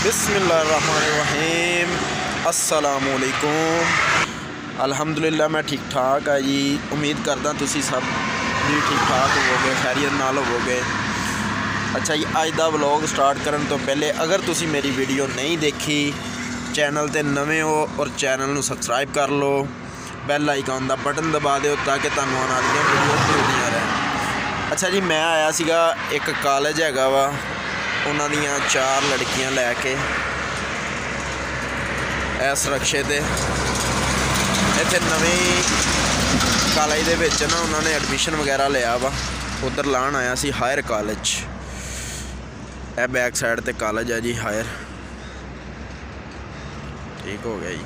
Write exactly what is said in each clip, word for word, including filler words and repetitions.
बिस्मिल्लाहिर्रहमानिर्रहीम अस्सलामुअलैकुम। अल्हम्दुलिल्लाह मैं ठीक ठाक है जी। उम्मीद करदा तुसी सब भी ठीक ठाक होवोगे, खैरियत नाल होवोगे। अच्छा जी, अज दा व्लॉग स्टार्ट करन तो पहले अगर तुसी मेरी वीडियो नहीं देखी, चैनल ते नवे हो और चैनल नू सबसक्राइब कर लो, बैल आइकन दा बटन दबा दो ताकि तुहानू आने वाली वीडियो मिलदियां रहन। अच्छा जी, मैं आया सीगा एक कॉलेज हैगा वा, उन्हां दियां चार लड़कियां लैके इस रक्शे ते इत्थे नवीं कॉलेज दे विच ना उन्होंने एडमिशन वगैरह लिया वा, उधर लाण आया सी हायर कॉलेज। ए बैक साइड ते कॉलेज है जी हायर, ठीक हो गया जी।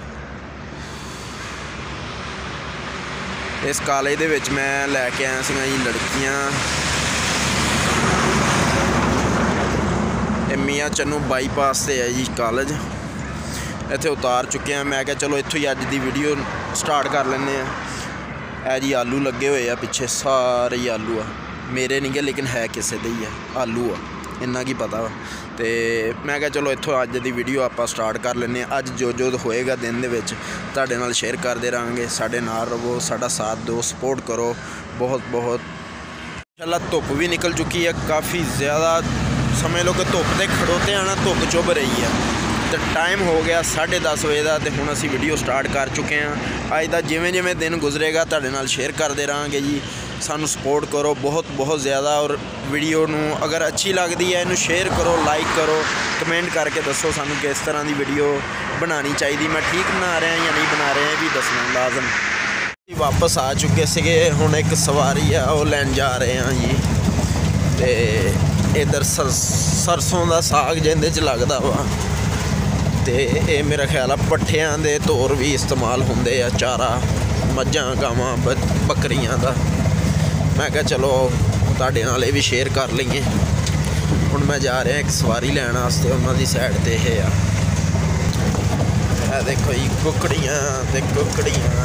इस कॉलेज दे विच मैं लैके आया सी जी लड़कियां। मियाँ चन्नू बाईपास से है जी कॉलेज, इत्थे उतार चुके हैं। मैं क्या चलो इत्थों ही अज दी वीडियो स्टार्ट कर लेने। है जी आलू लगे हुए आ पिछे, सारे ही आलू आ, मेरे नहीं गए लेकिन है किसी दे ही है, आलू आ इन्ना की पता वा। तो मैं क्या चलो इत्थों अज दी वीडियो आप स्टार्ट कर लेने। अज जो जो होएगा दिन दे विच तुहाडे नाल शेयर करते रहेंगे। साडे नाल रवो, साडा साथ दो, सपोर्ट करो बहुत बहुत। इंशाअल्लाह धुप भी निकल चुकी है काफ़ी ज़्यादा, समझ लो कि धुप से खड़ोते हैं ना, धुप चुभ रही है। तो टाइम हो गया साढ़े दस बजे का, तो हुण असी वीडियो स्टार्ट कर चुके हैं। अज का जिमें जिमें दिन गुजरेगा तुहाडे नाल शेयर करते रहेंगे जी। सानू सपोर्ट करो बहुत बहुत ज़्यादा, और वीडियो नू अगर अच्छी लगती है इनू शेयर करो, लाइक करो, कमेंट करके दसो सानू किस तरह की वीडियो बनानी चाहिए। मैं ठीक बना रहा या नहीं बना रहा भी दसना लाजम। वापस आ चुके थे, हुण एक सवारी है वो लैन जा रहे हैं जी। तो इधर सर सरसों का साग जिंदे च लगता वा, तो ये मेरा ख्याल है पट्ठियां दे तौर भी इस्तेमाल होंदे आ, चारा मझां गावां बकरियां दा। मैं क्या चलो तुहाडे नाल ये भी शेयर कर लईए। हुण मैं जा रहा एक सवारी लैण वास्ते, उन्हां दी साइड ते ये आ। ये देखो जी कुकड़ियां ते कुकड़ियां।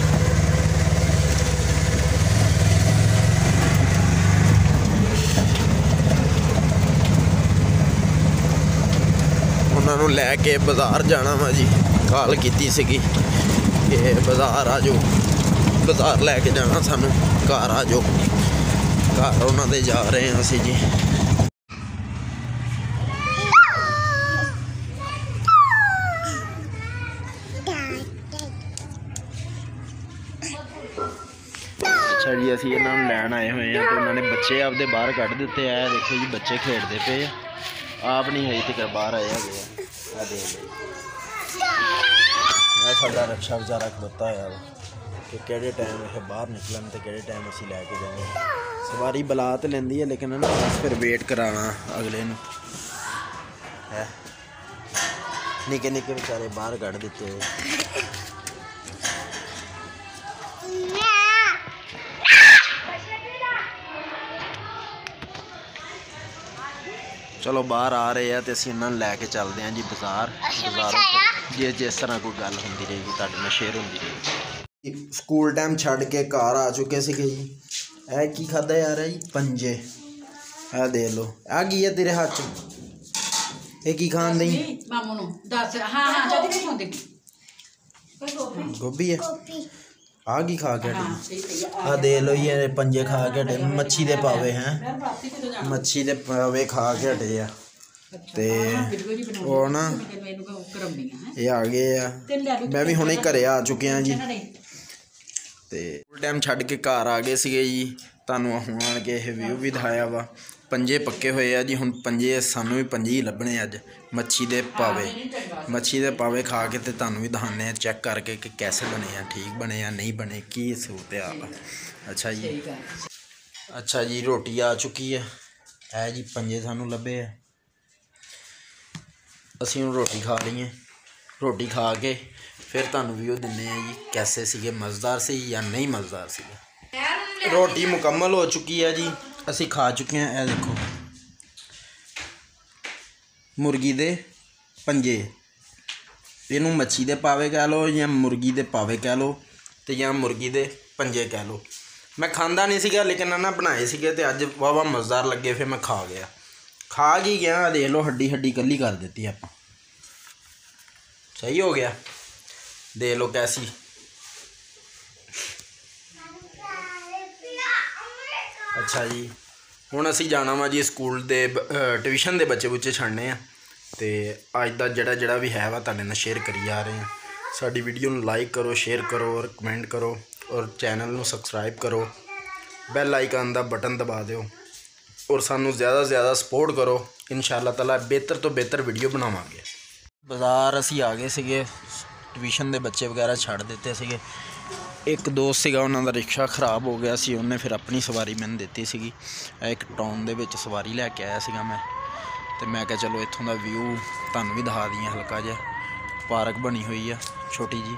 उन्होंने लैके बाज़ार जाना वा जी, कॉल की सी कि बाज़ार आ जाओ, बाज़ार लैके जाना सानू, घर आ जाओ। घर उन्होंने जा रहे हैं असी जी। अच्छा जी, असी इन्होंने लैन आए हुए हैं, तो उन्होंने बच्चे आपदे बाहर कढ़ दिते है। देखो जी बच्चे खेलते पे, आप नहीं है तक बाहर आए है। साडा रक्षा बेचारा खलोता है कि किहड़े टाइम ये बाहर निकलन तो किहड़े टाइम असीं लैके जाने। सवारी बुला तो लेंदी है लेकिन ना बस फिर वेट कराना अगले नूं है। निक्के निक्के बेचारे बाहर कढ़ दिते। चलो बाहर आ रहे हैं तो असीं इन्होंने लैके चलते हैं जी बाज़ार। बाज़ारों जे जिस तरह कोई गल होंदी रहेगी तुहाडे नाल शेयर होंदी रहेगी। स्कूल टाइम छड्ड के घर आ चुके थे जी। ए की खादा यार है जी, पंजे। ए दे लो, आ की है तेरे हाथ च, ये की खान दई? गोभी है। आ की खा के हटे? आ दे लो ये पंजे खा के हटे, मच्छी दे पावे हैं, मच्छी दे पावे खा के हटे आ। ते वो ना ये आ गए आ, मैं भी हुणे घरे आ चुके हैं जी। ते फुल टाइम छड्ड के घर आ गए सीगे जी। तुहानू हुण आण के ये व्यू भी दिखाया वा। पंजे पक्के हुए आ जी, हुण पंजे सानू भी पंजे ही लभने अज। मच्छी दे पावे, मच्छी दे पावे खा के ते तुहानू भी दिखाने चैक करके कि कैसे बने हैं, ठीक बने या नहीं बने, की सूरत हाल। अच्छा जी, अच्छा जी रोटी आ चुकी है। है जी पंजे सानू लभे है, असीं हुण रोटी खा लईए। रोटी खा के फिर तुहानू व्यू दिन्ने हैं जी कैसे सीगे, मज़ेदार सी या नहीं मज़ेदार सीगे। रोटी मुकम्मल हो चुकी है जी, असी खा चुके हैं। ए देखो मुर्गी दे पंजे, इनू मच्छी दे पावे कह लो या मुर्गी दे पावे कह लो, तो या मुर्गी दे पंजे कह लो। मैं खांदा नहीं सीगा लेकिन ना बनाए सीगे ते अज वाह वाह मज़ेदार लगे, फिर मैं खा गया। खा ही गया, देख लो हड्डी हड्डी कली कर दी आप। सही हो गया, दे लो कैसी। अच्छा जी, हुण असीं जाना वा जी स्कूल दे ट्यूशन दे बच्चे बुच्चे छड्डने आ ते अज दा जेह्ड़ा जेह्ड़ा भी है वा तुहाडे नाल शेयर करी जा रहे हैं। साडी वीडियो नूं लाइक करो, शेयर करो और कमेंट करो और चैनल नूं सबसक्राइब करो, बैल आइकन दा बटन दबा दिओ और सानू ज़्यादा से ज़्यादा सपोर्ट करो। इंशाअल्लाह ताला बेहतर तो बेहतर वीडियो बनावांगे। बाज़ार असीं आ गए सीगे, ट्यूशन दे बच्चे वगैरह छड्ड दित्ते सीगे। एक दोस्त सीगा उन्हां दा रिक्शा खराब हो गया सी, उन्हें फिर अपनी सवारी मैंने दित्ती सीगी। एक टाउन दे विच सवारी लैके आया सीगा मैं, ते मैं कहा चलो इत्थों दा व्यू तुहानूं भी दिखा दिए। हल्का जिहा पार्क बनी हुई है छोटी जी।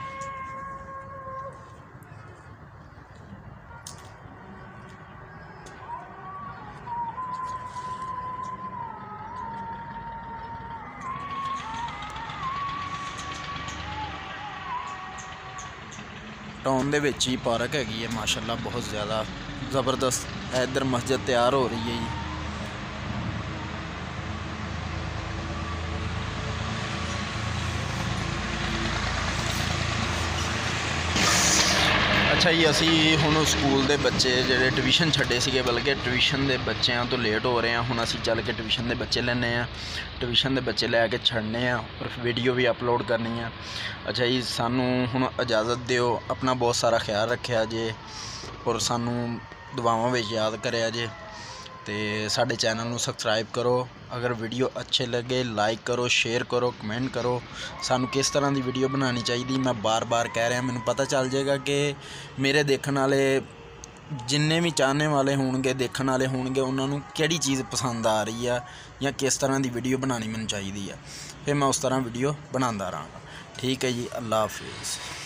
टाउन दे विच ही पार्क हैगी है माशाअल्लाह, बहुत ज़्यादा ज़बरदस्त। इधर मस्जिद तैयार हो रही है जी। अच्छा जी, असी हुण स्कूल दे बच्चे जेह्ड़े ट्यूशन छड्डे सीगे, बल्कि ट्यूशन दे बच्चों तो लेट हो रहे हैं। हुण असी चल के ट्यूशन दे बच्चे लैने आ, ट्यूशन दे बच्चे लैके छड्डने आ और वीडियो भी अपलोड करनी है। अच्छा जी, सानू हुण इजाज़त दिओ, अपना बहुत सारा ख्याल रखिया जे और सानू दुआवां विच याद करिया जे, ते साडे चैनल नूं सबसक्राइब करो। अगर वीडियो अच्छे लगे लाइक करो, शेयर करो, कमेंट करो। सानू किस तरह की वीडियो बनानी चाहिए मैं बार बार कह रहा, मैनूं पता चल जाएगा कि मेरे देखने वाले जिन्ने भी चाहने वाले होणगे, देखने वाले होणगे, उन्होंने किहड़ी चीज़ पसंद आ रही है या किस तरह की वीडियो बनानी मैनूं चाहिए है, फिर मैं उस तरह वीडियो बनाता रहांगा। ठीक है जी, अल्लाह हाफिज़।